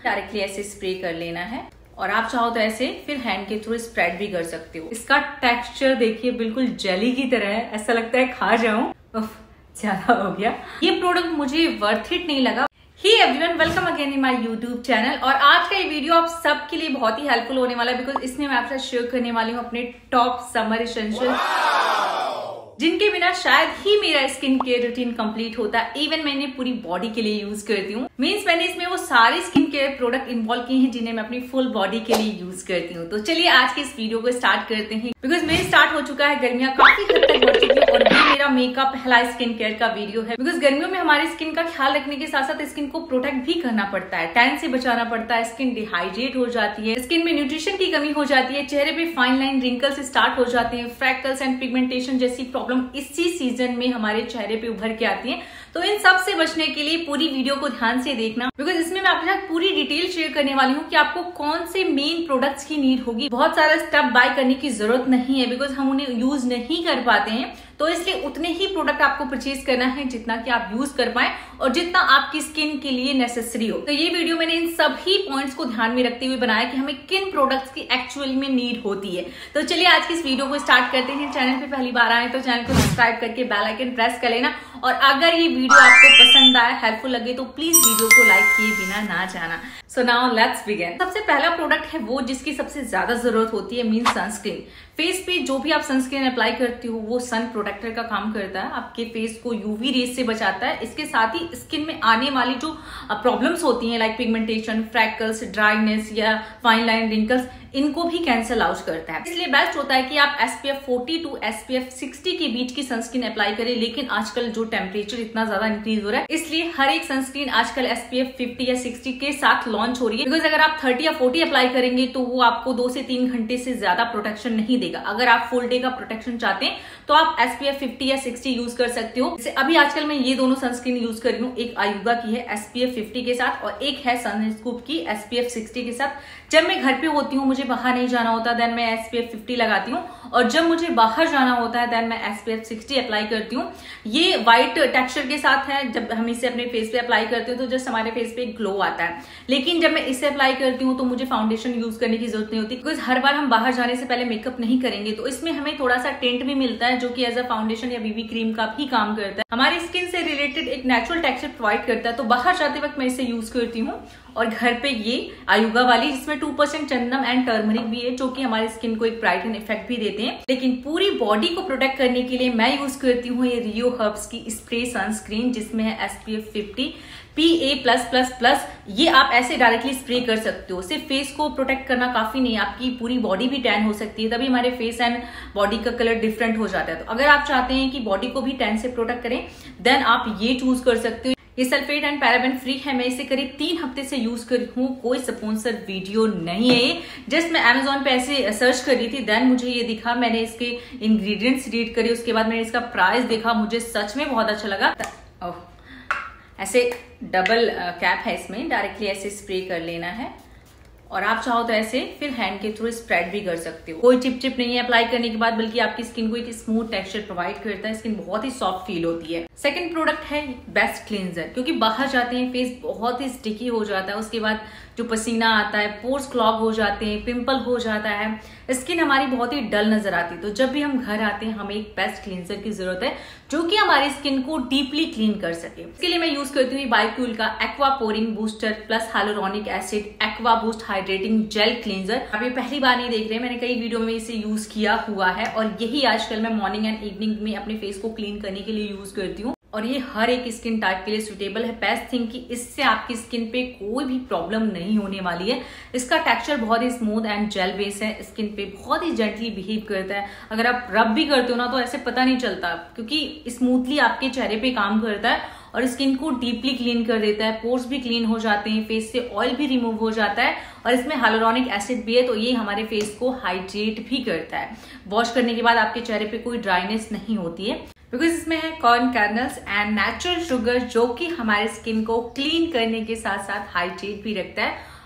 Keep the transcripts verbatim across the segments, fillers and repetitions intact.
Directly ऐसे spray कर लेना है और आप चाहो तो ऐसे फिर हैंड के थ्रू स्प्रेड भी कर सकते हो। इसका टेक्सचर देखिए बिल्कुल जेली की तरह है, ऐसा लगता है खा जाऊं। उफ, ज्यादा हो गया। ये प्रोडक्ट मुझे वर्थ इट नहीं लगा। Hi everyone, welcome again in my YouTube channel. और आज का ये वीडियो आप सबके लिए बहुत ही हेल्पफुल होने वाला है, बिकॉज इसमें मैं आपसे शेयर करने वाली हूँ अपने टॉप समर एसेंशियल्स जिनके बिना शायद ही मेरा स्किन केयर रूटीन कंप्लीट होता। इवन मैंने पूरी बॉडी के लिए यूज करती हूँ। मीन्स मैंने इसमें वो सारे स्किन केयर प्रोडक्ट इन्वॉल्व किए हैं जिन्हें मैं अपनी फुल बॉडी के लिए यूज करती हूँ। तो चलिए आज के इस वीडियो को स्टार्ट करते हैं, बिकॉज मेरे स्टार्ट हो चुका है, गर्मियां काफी हद तक बढ़ चुकी है और ये मेरा मेकअप पहला स्किन केयर का वीडियो है। बिकॉज गर्मियों में हमारी स्किन का ख्याल रखने के साथ साथ स्किन को प्रोटेक्ट भी करना पड़ता है, टैन से बचाना पड़ता है, स्किन डिहाइड्रेट हो जाती है, स्किन में न्यूट्रिशन की कमी हो जाती है, चेहरे पे फाइन लाइन रिंकल्स स्टार्ट हो जाते हैं, फ्रैकल्स एंड पिगमेंटेशन जैसी प्रॉब्लम इसी सीजन में हमारे चेहरे पे उभर के आती है। तो इन सब से बचने के लिए पूरी वीडियो को ध्यान से देखना, बिकॉज इसमें मैं आपके साथ पूरी डिटेल शेयर करने वाली हूँ कि आपको कौन से मेन प्रोडक्ट्स की नीड होगी। बहुत सारा स्टेप बाय करने की जरूरत नहीं है, बिकॉज हम उन्हें यूज नहीं कर पाते हैं। तो इसलिए उतने ही प्रोडक्ट आपको परचेज करना है जितना कि आप यूज कर पाए और जितना आपकी स्किन के लिए नेसेसरी हो। तो ये वीडियो मैंने इन सभी पॉइंट्स को ध्यान में रखते हुए बनाया कि हमें किन प्रोडक्ट्स की एक्चुअली में नीड होती है। तो चलिए आज की इस वीडियो को स्टार्ट करते हैं। चैनल पे पहली बार आए तो चैनल को सब्सक्राइब करके बेल आइकन प्रेस कर लेना, और अगर ये वीडियो आपको पसंद आया, हेल्पफुल लगे तो प्लीज वीडियो को लाइक किए बिना ना जाना। So now let's begin. सबसे पहला प्रोडक्ट है वो जिसकी सबसे ज्यादा जरूरत होती है, मीन सनस्क्रीन। फेस पे जो भी आप सनस्क्रीन अप्लाई करती हो वो सन प्रोटेक्टर का काम करता है, आपके फेस को यूवी रेज से बचाता है। इसके साथ ही स्किन में आने वाली जो प्रॉब्लम्स होती हैं लाइक पिगमेंटेशन, फ्रैकल्स, ड्राइनेस या फाइन लाइन रिंकल्स, इनको भी कैंसल आउट करता है। इसलिए बेस्ट होता है कि आप S P F forty to S P F sixty के बीच की सनस्क्रीन अप्लाई करें। लेकिन आजकल जो टेम्परेचर इतना ज्यादा इंक्रीज हो रहा है, इसलिए हर एक सनस्क्रीन आजकल एस पी एफ फिफ्टी या सिक्सटी के साथ लॉन्च हो रही है। बिकॉज अगर आप थर्टी या फोर्टी अप्लाई करेंगे तो वो आपको दो से तीन घंटे से ज्यादा प्रोटेक्शन नहीं देगा। अगर आप फुल डे का प्रोटेक्शन चाहते हैं तो आप एस पी एफ फिफ्टी या सिक्सटी यूज कर सकते हो। जैसे अभी आजकल मैं ये दोनों सनस्क्रीन यूज कर रही हूँ, एक आयुगा की है एस पी एफ फिफ्टी के साथ और एक है सनस्कूप की एस पी एफ सिक्सटी के साथ। जब मैं घर पे होती हूँ, मुझे बाहर नहीं जाना होता, देन मैं एस पी एफ फिफ्टी लगाती हूँ, और जब मुझे बाहर जाना होता है देन मैं S P F sixty apply करती हूँ। ये व्हाइट टेक्सचर के साथ है। जब हम इसे अपने फेस पे अप्लाई करते हैं तो जस्ट हमारे फेस पे ग्लो आता है। लेकिन जब मैं इसे अप्लाई करती हूँ तो मुझे फाउंडेशन यूज करने की जरूरत नहीं होती, बिकॉज हर बार हम बाहर जाने से पहले मेकअप नहीं करेंगे। तो इसमें हमें थोड़ा सा टेंट भी मिलता है जो कि एज अ फाउंडेशन या बीबी क्रीम का भी काम करता है, हमारी स्किन से रिलेटेड एक नेचुरल टेक्सचर प्रोवाइड करता है। तो बाहर जाते वक्त मैं इसे यूज करती हूँ। और घर पे ये आयुगा वाली जिसमें टू परसेंट चंदन एंड टर्मरिक भी है, जो कि हमारी स्किन को एक ब्राइटन इफेक्ट भी देते हैं। लेकिन पूरी बॉडी को प्रोटेक्ट करने के लिए मैं यूज करती हूँ ये रियो हर्ब्स की स्प्रे सनस्क्रीन, जिसमें है S P F fifty P A plus plus plus. ये आप ऐसे डायरेक्टली स्प्रे कर सकते हो। सिर्फ फेस को प्रोटेक्ट करना काफी नहीं, आपकी पूरी बॉडी भी टैन हो सकती है, तभी हमारे फेस एंड बॉडी का कलर डिफरेंट हो जाता है। तो अगर आप चाहते हैं कि बॉडी को भी टैन से प्रोटेक्ट करें देन आप ये चूज कर सकते हो। ये सल्फेट एंड पैराबेन फ्री है। मैं इसे करीब तीन हफ्ते से यूज कर रही हूँ, कोई स्पॉन्सर वीडियो नहीं है ये। जस्ट मैं अमेजोन पे ऐसे सर्च कर रही थी, देन मुझे ये दिखा, मैंने इसके इंग्रेडिएंट्स रीड करे, उसके बाद मैंने इसका प्राइस देखा, मुझे सच में बहुत अच्छा लगा। ओह, ऐसे डबल कैप है इसमें, डायरेक्टली ऐसे स्प्रे कर लेना है और आप चाहो तो ऐसे फिर हैंड के थ्रू स्प्रेड भी कर सकते हो। कोई चिप चिप नहीं है अप्लाई करने के बाद, बल्कि आपकी स्किन को एक स्मूथ टेक्सचर प्रोवाइड करता है, स्किन बहुत ही सॉफ्ट फील होती है। सेकंड प्रोडक्ट है बेस्ट क्लींजर, क्योंकि बाहर जाते हैं फेस बहुत ही स्टिकी हो जाता है, उसके बाद जो पसीना आता है, पोर्स क्लॉग हो जाते हैं, पिंपल हो जाता है, स्किन हमारी बहुत ही डल नजर आती है। तो जब भी हम घर आते हैं हमें एक बेस्ट क्लींजर की जरूरत है जो कि हमारी स्किन को डीपली क्लीन कर सके। इसके लिए मैं यूज करती हूँ बायोक्यूल का aqua pouring booster plus hyaluronic acid aqua boost hydrating gel cleanser. आप ये पहली बार नहीं देख रहे, मैंने कई वीडियो में इसे यूज किया हुआ है और यही आजकल मैं मॉर्निंग एंड इवनिंग में अपने फेस को क्लीन करने के लिए यूज करती हूँ। और ये हर एक स्किन टाइप के लिए सुटेबल है। बेस्ट थिंग कि इससे आपकी स्किन पे कोई भी प्रॉब्लम नहीं होने वाली है। इसका टेक्सचर बहुत ही स्मूथ एंड जेल बेस है, स्किन पे बहुत ही जेंटली बिहेव करता है। अगर आप रब भी करते हो ना तो ऐसे पता नहीं चलता, क्योंकि स्मूथली आपके चेहरे पे काम करता है और स्किन को डीपली क्लीन कर देता है। पोर्स भी क्लीन हो जाते हैं, फेस से ऑयल भी रिमूव हो जाता है और इसमें हाइलुरोनिक एसिड भी है, तो ये हमारे फेस को हाइड्रेट भी करता है। वॉश करने के बाद आपके चेहरे पे कोई ड्राइनेस नहीं होती है, बिकॉज इसमें है corn kernels and natural sugar, जो कि हमारे स्किन को क्लीन करने के साथ साथ हाइड्रेट भी रखता है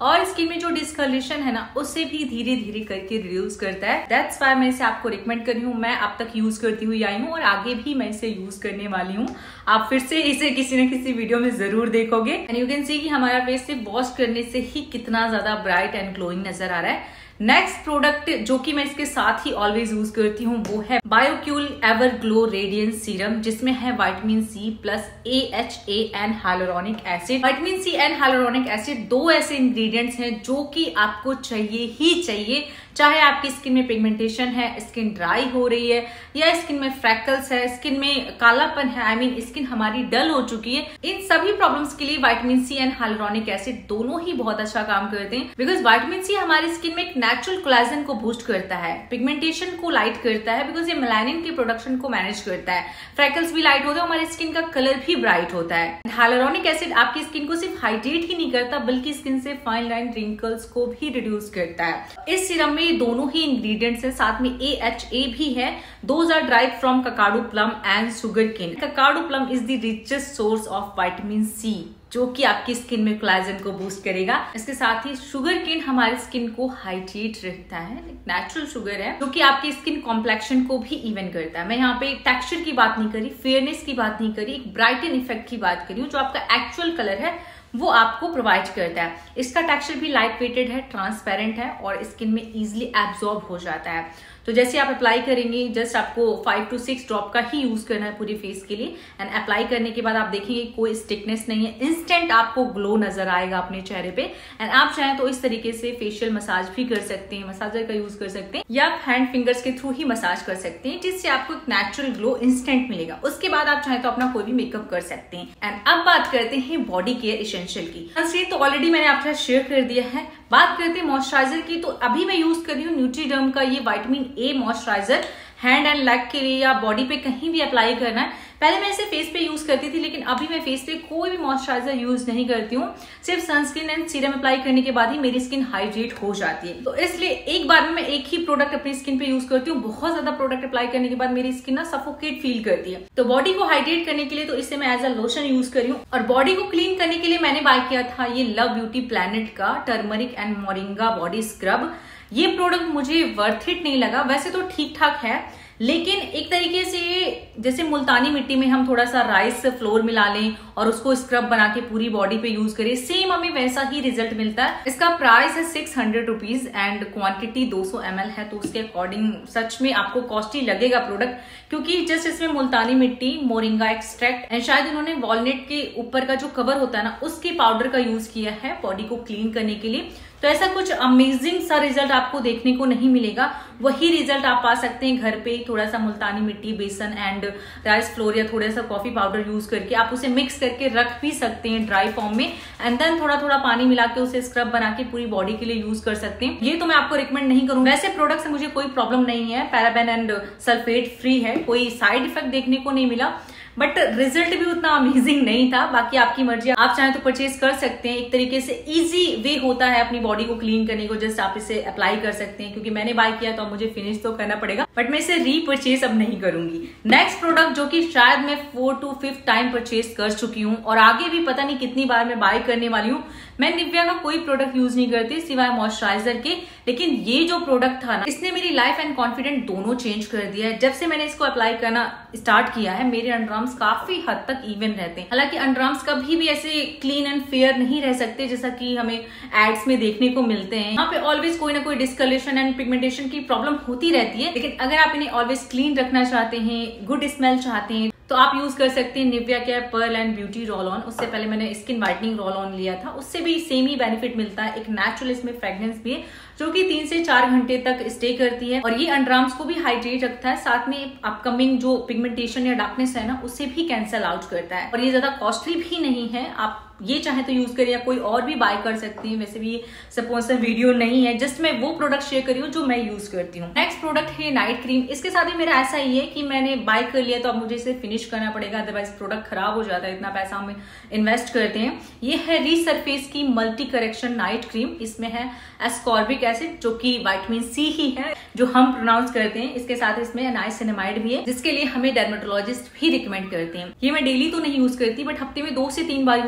और स्किन में जो डिस्कलरेशन है ना उसे भी धीरे धीरे करके रिड्यूस करता है। दैट्स व्हाई मैं इसे आपको रिकमेंड कर रही हूँ। मैं अब तक यूज करती हुई आई हूँ और आगे भी मैं इसे यूज करने वाली हूँ। आप फिर से इसे किसी न किसी वीडियो में जरूर देखोगे एंड यू कैन सी कि हमारा फेस से वॉश करने से ही कितना ज्यादा ब्राइट एंड ग्लोइंग नजर आ रहा है। नेक्स्ट प्रोडक्ट जो कि मैं इसके साथ ही ऑलवेज यूज करती हूँ वो है Bioqule ever glow radiance serum, जिसमें है vitamin C plus A H A and hyaluronic acid. Vitamin C and hyaluronic acid दो ऐसे इंग्रेडिएंट्स हैं जो कि आपको चाहिए ही चाहिए, चाहे आपकी स्किन में पिगमेंटेशन है, स्किन ड्राई हो रही है, या स्किन में फ्रैकल्स है, स्किन में कालापन है, आई मीन स्किन हमारी डल हो चुकी है। इन सभी प्रॉब्लम्स के लिए vitamin C and hyaluronic acid दोनों ही बहुत अच्छा काम करते हैं। बिकॉज विटामिन सी हमारी स्किन में एक नेचुरल कोलेजन को बूस्ट करता है, पिगमेंटेशन को लाइट करता है, बिकॉज ये मेलानिन के प्रोडक्शन को मैनेज करता है, फ्रैकल्स भी लाइट होते हैं, हमारी स्किन का कलर भी ब्राइट होता है। हाइलुरोनिक एसिड आपकी स्किन को सिर्फ हाइड्रेट ही नहीं करता बल्कि स्किन से फाइन लाइन रिंकल्स को भी रिड्यूस करता है। इस सीरम में दोनों ही इंग्रेडिएंट्स हैं, साथ में ए एच ए भी है। Those are derived from Kakadu plum and sugar cane. Kakadu plum is the richest source of vitamin C जो कि आपकी स्किन में कोलेजन को बूस्ट करेगा। इसके साथ ही शुगर केन हमारी स्किन को हाइड्रेट रखता है, नेचुरल शुगर है जो कि आपकी स्किन कॉम्प्लेक्शन को भी इवन करता है। मैं यहाँ पे टेक्सचर की बात नहीं करी, फेयरनेस की बात नहीं करी, एक ब्राइटन इफेक्ट की बात करी हूँ। जो आपका एक्चुअल कलर है वो आपको प्रोवाइड करता है। इसका टेक्सचर भी लाइट वेटेड है, ट्रांसपेरेंट है और स्किन में इजिली एब्जॉर्ब हो जाता है। तो जैसे आप अप्लाई करेंगे, जस्ट आपको फाइव टू सिक्स ड्रॉप का ही यूज करना है पूरी फेस के लिए एंड अप्लाई करने के बाद आप देखेंगे कोई स्टिकनेस नहीं है, इंस्टेंट आपको ग्लो नजर आएगा अपने चेहरे पे। एंड आप चाहें तो इस तरीके से फेशियल मसाज भी कर सकते हैं, मसाजर का यूज कर सकते हैं, या आप हैंड फिंगर्स के थ्रू ही मसाज कर सकते हैं, जिससे आपको एक नेचुरल ग्लो इंस्टेंट मिलेगा। उसके बाद आप चाहें तो अपना कोई भी मेकअप कर सकते हैं। एंड अब बात करते हैं बॉडी केयर एसेंशियल की। सनस्क्रीन तो ऑलरेडी मैंने आपके साथ शेयर कर दिया है। बात करते हैं मॉइस्चराइजर की, तो अभी मैं यूज कर रही हूँ न्यूट्रीडर्म का ये vitamin A moisturiser. Hand and leg के लिए या बॉडी पे कहीं भी अप्लाई करना है। पहले मैं इसे फेस पे यूज करती थी, लेकिन अभी मैं फेस पे कोई भी मॉइस्चराइजर यूज नहीं करती हूँ। सिर्फ सनस्क्रीन एंड सीरम अप्लाई करने के बाद ही मेरी स्किन हाइड्रेट हो जाती है। तो इसलिए एक बार में मैं एक ही प्रोडक्ट अपनी स्किन पे यूज करती हूँ। बहुत ज्यादा प्रोडक्ट अप्लाई करने के बाद मेरी स्किन ना सफोकेट फील करती है। तो बॉडी को हाइड्रेट करने के लिए तो इसे मैं एज अ लोशन यूज करी हूँ। और बॉडी को क्लीन करने के लिए मैंने बाय किया था ये लव ब्यूटी प्लैनेट का turmeric and moringa body scrub. ये प्रोडक्ट मुझे वर्थ इट नहीं लगा, वैसे तो ठीक ठाक है, लेकिन एक तरीके से जैसे मुल्तानी मिट्टी में हम थोड़ा सा राइस फ्लोर मिला लें और उसको स्क्रब बना के पूरी बॉडी पे यूज करें, सेम हमें वैसा ही रिजल्ट मिलता है। इसका प्राइस है six hundred rupees and quantity दो सौ एम एल है, तो उसके अकॉर्डिंग सच में आपको कॉस्टली लगेगा प्रोडक्ट, क्योंकि जस्ट इसमें मुल्तानी मिट्टी, मोरिंगा एक्सट्रैक्ट एंड शायद इन्होंने वॉलनट के ऊपर का जो कवर होता है ना उसके पाउडर का यूज किया है बॉडी को क्लीन करने के लिए। तो ऐसा कुछ अमेजिंग सा रिजल्ट आपको देखने को नहीं मिलेगा। वही रिजल्ट आप पा सकते हैं घर पे, थोड़ा सा मुल्तानी मिट्टी, बेसन एंड राइस फ्लोर या थोड़ा सा कॉफी पाउडर यूज करके आप उसे मिक्स करके रख भी सकते हैं ड्राई फॉर्म में, एंड देन थोड़ा थोड़ा पानी मिला के उसे स्क्रब बना के पूरी बॉडी के लिए यूज कर सकते हैं। ये तो मैं आपको रिकमेंड नहीं करूंगा। वैसे प्रोडक्ट से मुझे कोई प्रॉब्लम नहीं है, पैराबेन एंड सल्फेट फ्री है, कोई साइड इफेक्ट देखने को नहीं मिला, बट रिजल्ट भी उतना अमेजिंग नहीं था। बाकी आपकी मर्जी, आप चाहें तो परचेज कर सकते हैं। एक तरीके से इजी वे होता है अपनी बॉडी को क्लीन करने को, जस्ट आप इसे अप्लाई कर सकते हैं। क्योंकि मैंने बाय किया तो अब मुझे फिनिश तो करना पड़ेगा, बट मैं इसे रीपरचेज अब नहीं करूंगी। नेक्स्ट प्रोडक्ट जो कि शायद मैं four to fifth time purchase कर चुकी हूँ और आगे भी पता नहीं कितनी बार मैं बाय करने वाली हूँ। मैं निविया का कोई प्रोडक्ट यूज नहीं करती सिवाय मॉइस्चराइजर के, लेकिन ये जो प्रोडक्ट था ना इसने मेरी लाइफ एंड कॉन्फिडेंस दोनों चेंज कर दिया है। जब से मैंने इसको अप्लाई करना स्टार्ट किया है मेरे अंडरआर्म्स काफी हद तक इवन रहते हैं। हालांकि अंडरआर्म्स कभी भी ऐसे क्लीन एंड फेयर नहीं रह सकते जैसा कि हमें एड्स में देखने को मिलते हैं। यहाँ पे ऑलवेज कोई ना कोई डिस्कलरेशन एंड पिगमेंटेशन की प्रॉब्लम होती रहती है, लेकिन अगर आप इन्हें ऑलवेज क्लीन रखना चाहते हैं, गुड स्मेल चाहते हैं, तो आप यूज कर सकते हैं निविया के pearl and beauty roll on. उससे पहले मैंने स्किन वाइटनिंग रोल ऑन लिया था, उससे भी सेम ही बेनिफिट मिलता है। एक नेचुरल इसमें फ्रेग्रेंस भी है जो कि तीन से चार घंटे तक स्टे करती है और ये अंडरआर्म्स को भी हाइड्रेट रखता है, साथ में अपकमिंग जो पिगमेंटेशन या डार्कनेस है ना उसे भी कैंसल आउट करता है। और ये ज्यादा कॉस्टली भी नहीं है, आप ये चाहे तो यूज करिए या कोई और भी बाय कर सकती हैं। वैसे भी स्पॉन्सर वीडियो नहीं है, जस्ट मैं वो प्रोडक्ट शेयर करी हूँ जो मैं यूज करती हूँ। नेक्स्ट प्रोडक्ट है नाइट क्रीम। इसके साथ भी मेरा ऐसा ही है कि मैंने बाय कर लिया तो अब मुझे इसे फिनिश करना पड़ेगा, अदरवाइज प्रोडक्ट खराब हो जाता है, इतना पैसा हम इन्वेस्ट करते हैं। ये है रीसरफेस की मल्टी करेक्शन नाइट क्रीम। इसमें है एस्कॉर्बिक एसिड जो कि विटामिन सी ही है जो हम प्रोनाउंस करते हैं। इसके साथ इसमें नाइसिनामाइड भी है जिसके लिए हमें डर्मेटोलॉजिस्ट भी रिकमेंड करते हैं। ये मैं डेली तो नहीं यूज करती, बट हफ्ते में दो से तीन बार यूज कर लेती हूँ।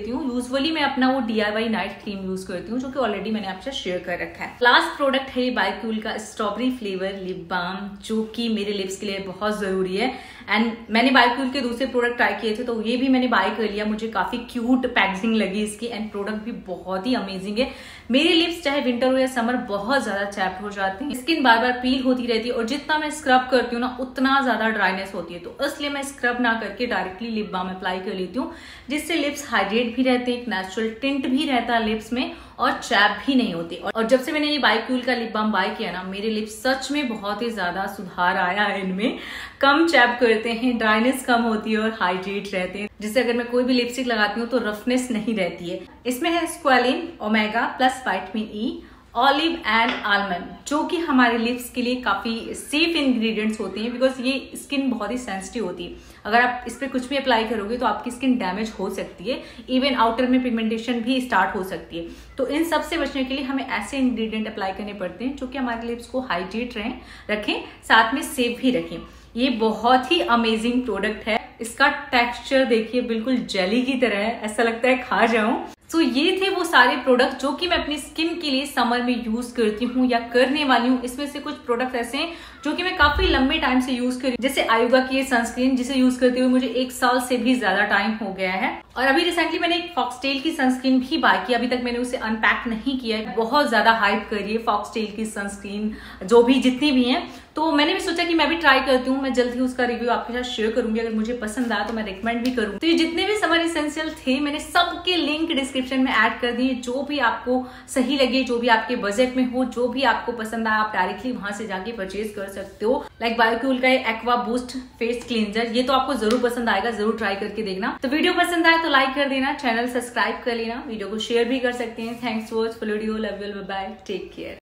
लेती हूँ। यूजुअली मैं अपना वो D I Y night cream use करती हूँ, जो कि ऑलरेडी मैंने आपसे शेयर कर रखा है। लास्ट प्रोडक्ट है बायोक्यूल का स्ट्रॉबेरी फ्लेवर लिप बाम, जो कि मेरे लिप्स के लिए बहुत जरूरी है। एंड मैंने बायोक्यूल के दूसरे प्रोडक्ट ट्राई किए थे, तो ये भी मैंने बाय कर लिया। मुझे काफी क्यूट पैकेजिंग लगी इसकी, एंड प्रोडक्ट भी बहुत ही अमेजिंग है। मेरे लिप्स चाहे विंटर हो या समर बहुत ज्यादा चैप्ट हो जाते हैं, स्किन बार बार पील होती रहती है, और जितना मैं स्क्रब करती हूँ ना उतना ज्यादा ड्राइनेस होती है। तो इसलिए मैं स्क्रब ना करके डायरेक्टली लिप बाम अप्लाई कर लेती हूँ, जिससे लिप्स हाइड्रेट भी रहते हैं, एक नेचुरल टिंट भी रहता है लिप्स में, और चैप भी नहीं होती। और जब से मैंने ये बायोक्यूल का लिप बाम बाय किया ना, मेरे लिप्स सच में बहुत ही ज्यादा सुधार आया है। इनमें कम चैप करते हैं, ड्राइनेस कम होती है और हाइड्रेट रहते हैं, जिससे अगर मैं कोई भी लिपस्टिक लगाती हूँ तो रफनेस नहीं रहती है। इसमें है squalene, omega plus vitamin E, olive and almond, जो कि हमारे लिप्स के लिए काफी सेफ इंग्रेडिएंट्स होते हैं, बिकॉज ये स्किन बहुत ही सेंसिटिव होती है। अगर आप इस पे कुछ भी अप्लाई करोगे तो आपकी स्किन डैमेज हो सकती है, इवन आउटर में पिगमेंटेशन भी स्टार्ट हो सकती है। तो इन सब से बचने के लिए हमें ऐसे इंग्रेडिएंट अप्लाई करने पड़ते हैं जो कि हमारे लिप्स को हाइड्रेट रहें रखें, साथ में सेफ भी रखें। ये बहुत ही अमेजिंग प्रोडक्ट है। इसका टेक्सचर देखिए, बिल्कुल जेली की तरह है, ऐसा लगता है खा जाऊं। तो ये थे वो सारे प्रोडक्ट जो कि मैं अपनी स्किन के लिए समर में यूज करती हूँ या करने वाली हूँ। इसमें से कुछ प्रोडक्ट ऐसे हैं जो कि मैं काफी लंबे टाइम से यूज कर रही हूँ, जैसे आयुगा की ये सनस्क्रीन, जिसे यूज करते हुए मुझे एक साल से भी ज्यादा टाइम हो गया है। और अभी रिसेंटली मैंने एक फॉक्सटेल की सनस्क्रीन भी बाय की, अभी तक मैंने उसे अनपैक नहीं किया है। बहुत ज्यादा हाइप कर रही है फॉक्सटेल की सनस्क्रीन, जो भी जितनी भी है, तो मैंने भी सोचा कि मैं भी ट्राई करती हूँ। मैं जल्द ही उसका रिव्यू आपके साथ शेयर करूंगी, अगर मुझे पसंद आया तो मैं रिकमेंड भी करूंगी। तो ये जितने भी समर एसेंशियल थे, मैंने सबके लिंक डिस्क्रिप्शन में ऐड कर दिए। जो भी आपको सही लगे, जो भी आपके बजट में हो, जो भी आपको पसंद आया, आप डायरेक्टली वहां से जाके परचेज कर सकते हो। लाइक बायोक्यूल का एक्वा बूस्ट फेस क्लींजर, ये तो आपको जरूर पसंद आएगा, जरूर ट्राई करके देखना। तो वीडियो पसंद आए तो लाइक कर देना, चैनल सब्सक्राइब कर लेना, वीडियो को शेयर भी कर सकते हैं। Thanks for watching video, love you, bye bye, take care.